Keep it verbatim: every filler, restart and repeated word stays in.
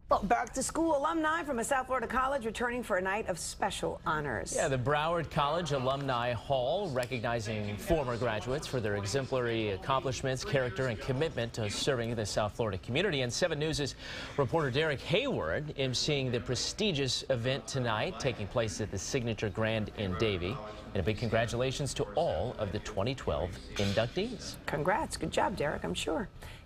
Well, back to school alumni from a South Florida college returning for a night of special honors. Yeah, the Broward College Alumni Hall recognizing former graduates for their exemplary accomplishments, character, and commitment to serving the South Florida community. And seven News' reporter Derek Hayward emceeing the prestigious event tonight, taking place at the Signature Grand in Davie. And a big congratulations to all of the twenty twelve inductees. Congrats. Good job, Derek, I'm sure.